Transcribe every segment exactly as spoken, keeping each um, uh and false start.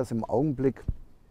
dass im Augenblick,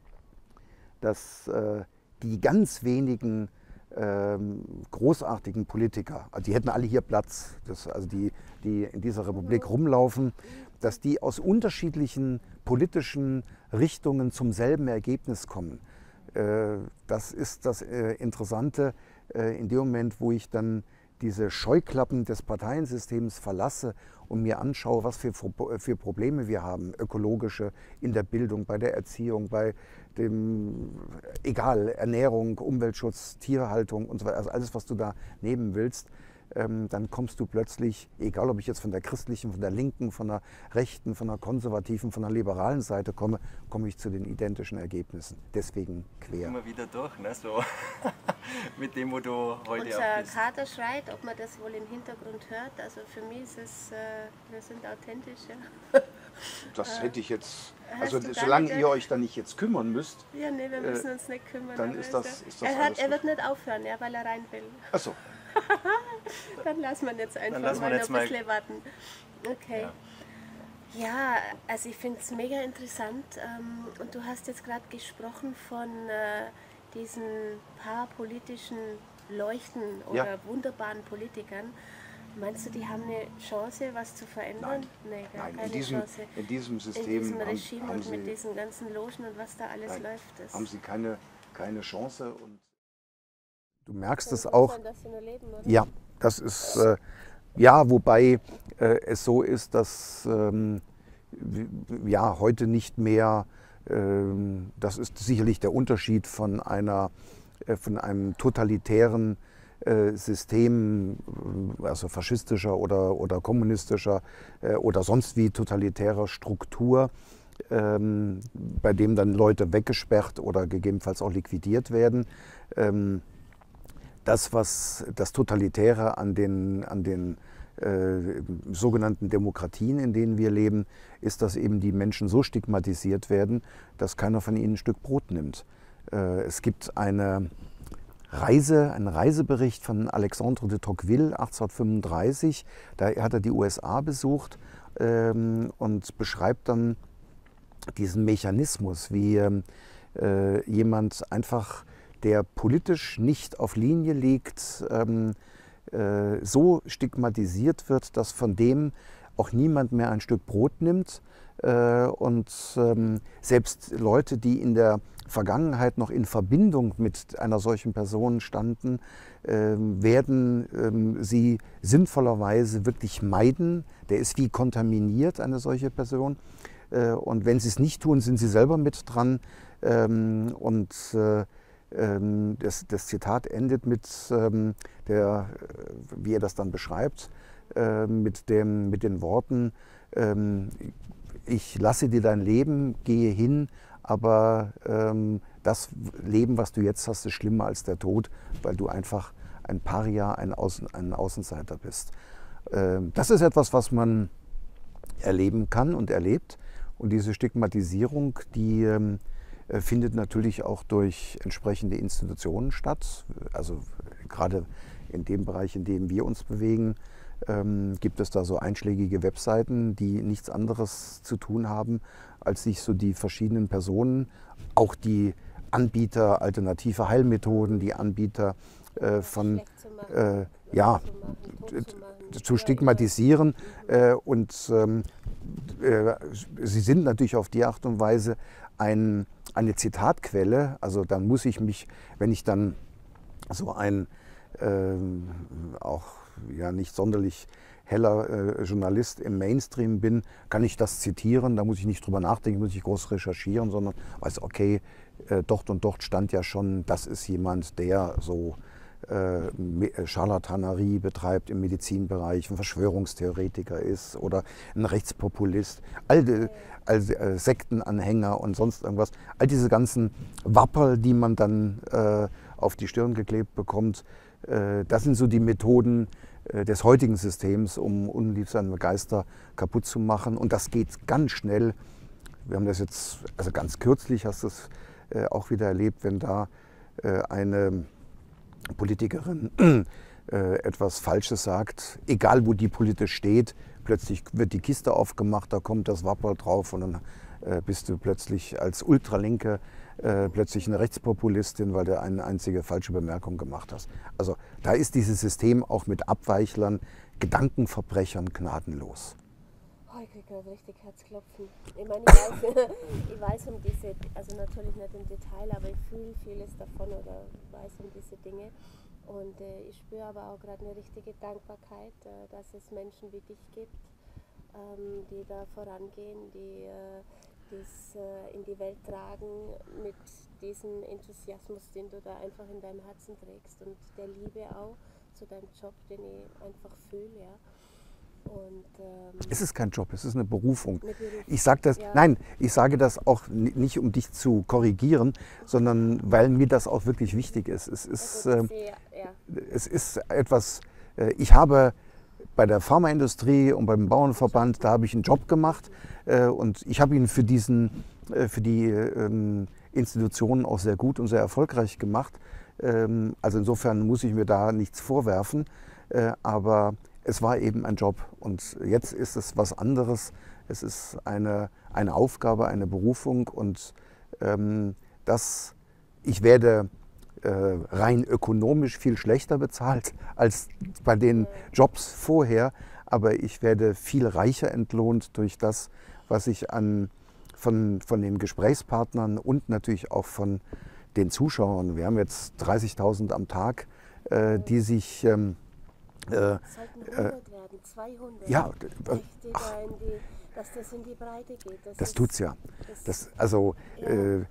dass äh, die ganz wenigen ähm, großartigen Politiker, also die hätten alle hier Platz, das, also die, die in dieser Republik rumlaufen, dass die aus unterschiedlichen politischen Richtungen zum selben Ergebnis kommen. Äh, das ist das äh, Interessante, äh, in dem Moment, wo ich dann diese Scheuklappen des Parteiensystems verlasse und mir anschaue, was für, für Probleme wir haben, ökologische, in der Bildung, bei der Erziehung, bei dem, egal, Ernährung, Umweltschutz, Tierhaltung und so weiter, also alles, was du da nehmen willst, ähm, dann kommst du plötzlich, egal ob ich jetzt von der christlichen, von der linken, von der rechten, von der konservativen, von der liberalen Seite komme, komme ich zu den identischen Ergebnissen. Deswegen quer. Immer wieder durch, ne? So mit dem, wo du heute Unser auch bist. Kater schreit, ob man das wohl im Hintergrund hört. Also für mich ist es, äh, wir sind authentisch. Ja. Das hätte ich jetzt, Hast also du solange damit- ihr euch da nicht jetzt kümmern müsst, Ja, nee, wir müssen uns nicht kümmern. dann aber ist das, ist das er, hört, alles er gut. wird nicht aufhören, ja, weil er rein will. Achso, Dann lassen wir ihn jetzt einfach lassen wir mal jetzt noch ein mal- bisschen warten. Okay. Ja. Ja, also ich finde es mega interessant. Ähm, und du hast jetzt gerade gesprochen von äh, diesen paar politischen Leuchten oder Ja. wunderbaren Politikern. Meinst du, die haben eine Chance, was zu verändern? Nee, gar nein, keine in diesem, Chance. in diesem In System diesem haben, Regime haben, und mit sie, diesen ganzen Logen und was da alles nein, läuft. Das haben sie keine, keine Chance. Und du merkst kann es gut auch. sein, dass sie nur leben, oder? Ja, das ist, äh, ja, wobei äh, es so ist, dass ähm, w- ja, heute nicht mehr, ähm, das ist sicherlich der Unterschied von, einer, äh, von einem totalitären äh, System, äh, also faschistischer oder, oder kommunistischer äh, oder sonst wie totalitärer Struktur, ähm, bei dem dann Leute weggesperrt oder gegebenenfalls auch liquidiert werden. Ähm, Das, was das Totalitäre an den, an den äh, sogenannten Demokratien, in denen wir leben, ist, dass eben die Menschen so stigmatisiert werden, dass keiner von ihnen ein Stück Brot nimmt. Äh, es gibt eine Reise, einen Reisebericht von Alexandre de Tocqueville achtzehnhundertfünfunddreißig. Da hat er die U S A besucht ähm, und beschreibt dann diesen Mechanismus, wie äh, jemand einfach, der politisch nicht auf Linie liegt, ähm, äh, so stigmatisiert wird, dass von dem auch niemand mehr ein Stück Brot nimmt. Äh, und ähm, selbst Leute, die in der Vergangenheit noch in Verbindung mit einer solchen Person standen, äh, werden ähm, sie sinnvollerweise wirklich meiden. Der ist wie kontaminiert, eine solche Person. Äh, und wenn sie es nicht tun, sind sie selber mit dran. Ähm, und äh, Das, das Zitat endet mit, ähm, der, wie er das dann beschreibt, äh, mit, dem, mit den Worten, ähm, ich lasse dir dein Leben, gehe hin, aber ähm, das Leben, was du jetzt hast, ist schlimmer als der Tod, weil du einfach ein Paria, ein, Außen, ein Außenseiter bist. Ähm, das ist etwas, was man erleben kann und erlebt. Und diese Stigmatisierung, die ähm, findet natürlich auch durch entsprechende Institutionen statt. Also gerade in dem Bereich, in dem wir uns bewegen, ähm, gibt es da so einschlägige Webseiten, die nichts anderes zu tun haben, als sich so die verschiedenen Personen, auch die Anbieter alternative Heilmethoden, die Anbieter äh, von äh, ja, zu stigmatisieren. Äh, und ähm, äh, sie sind natürlich auf die Art und Weise ein eine Zitatquelle, also dann muss ich mich, wenn ich dann so ein ähm, auch ja nicht sonderlich heller äh, Journalist im Mainstream bin, kann ich das zitieren, da muss ich nicht drüber nachdenken, muss ich groß recherchieren, sondern weiß, okay, äh, dort und dort stand ja schon, das ist jemand, der so äh, Scharlatanerie betreibt im Medizinbereich, ein Verschwörungstheoretiker ist oder ein Rechtspopulist, all die, all, äh, Sektenanhänger und sonst irgendwas. All diese ganzen Wapperl, die man dann äh, auf die Stirn geklebt bekommt, äh, das sind so die Methoden äh, des heutigen Systems, um unliebsame Geister kaputt zu machen. Und das geht ganz schnell. Wir haben das jetzt, also ganz kürzlich hast du es äh, auch wieder erlebt, wenn da äh, eine Politikerin äh, etwas Falsches sagt, egal wo die politisch steht, plötzlich wird die Kiste aufgemacht, da kommt das Wapperl drauf und dann äh, bist du plötzlich als Ultralinke äh, plötzlich eine Rechtspopulistin, weil du eine einzige falsche Bemerkung gemacht hast. Also da ist dieses System auch mit Abweichlern, Gedankenverbrechern gnadenlos. Oh, ich kriege gerade richtig Herzklopfen. Ich meine, ich weiß, ich weiß um diese, also natürlich nicht im Detail, aber ich fühle vieles davon oder weiß um diese Dinge. Und äh, ich spüre aber auch gerade eine richtige Dankbarkeit, äh, dass es Menschen wie dich gibt, ähm, die da vorangehen, die äh, das äh, in die Welt tragen mit diesem Enthusiasmus, den du da einfach in deinem Herzen trägst und der Liebe auch zu deinem Job, den ich einfach fühle. Ja. Und, ähm, es ist kein Job, es ist eine Berufung. Eine Berufung. Ich sage das, Ja. nein, ich sage das auch nicht, um dich zu korrigieren, sondern weil mir das auch wirklich wichtig ist. Es ist, also, äh, sehr, ja. es ist etwas, äh, ich habe bei der Pharmaindustrie und beim Bauernverband, da habe ich einen Job gemacht äh, und ich habe ihn für, diesen, äh, für die ähm, Institutionen auch sehr gut und sehr erfolgreich gemacht. Ähm, also insofern muss ich mir da nichts vorwerfen, äh, aber es war eben ein Job und jetzt ist es was anderes. Es ist eine, eine Aufgabe, eine Berufung und ähm, das, ich werde äh, rein ökonomisch viel schlechter bezahlt als bei den Jobs vorher, aber ich werde viel reicher entlohnt durch das, was ich an, von, von den Gesprächspartnern und natürlich auch von den Zuschauern, wir haben jetzt dreißigtausend am Tag, äh, die sich ähm, Äh, sollten hundert werden, zweihundert. Ja, Echt, die da in die, dass das in die Breite geht. Das, das ist, tut's ja. Das, Das, also, ja. äh,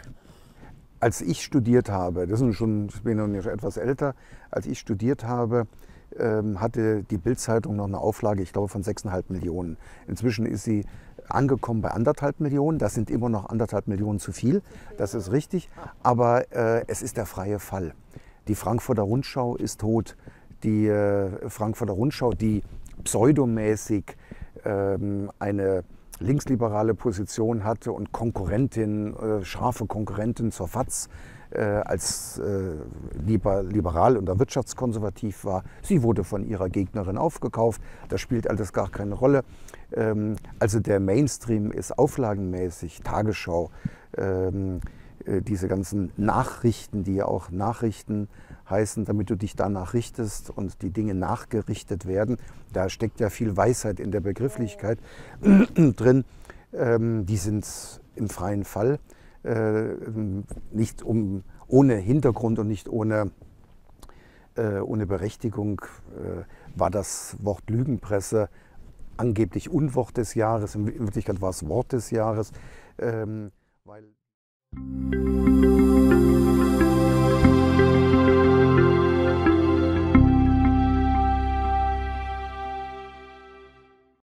als ich studiert habe, das ist schon, ich bin noch nicht etwas älter, als ich studiert habe, ähm, hatte die Bild-Zeitung noch eine Auflage, ich glaube, von sechseinhalb Millionen. Inzwischen ist sie angekommen bei anderthalb Millionen. Das sind immer noch anderthalb Millionen zu viel, das ist richtig. Aber äh, es ist der freie Fall. Die Frankfurter Rundschau ist tot. Die äh, Frankfurter Rundschau, die pseudomäßig ähm, eine linksliberale Position hatte und Konkurrentin, äh, scharfe Konkurrentin zur F A Z äh, als äh, liber, liberal und wirtschaftskonservativ war. Sie wurde von ihrer Gegnerin aufgekauft. Das spielt alles gar keine Rolle. Ähm, also der Mainstream ist auflagenmäßig, Tagesschau, ähm, äh, diese ganzen Nachrichten, die ja auch Nachrichten heißen, damit du dich danach richtest und die Dinge nachgerichtet werden. Da steckt ja viel Weisheit in der Begrifflichkeit drin. Ähm, die sind im freien Fall, äh, nicht um, ohne Hintergrund und nicht ohne, äh, ohne Berechtigung. Äh, war das Wort Lügenpresse angeblich Unwort des Jahres, in Wirklichkeit war es Wort des Jahres. Ähm, weil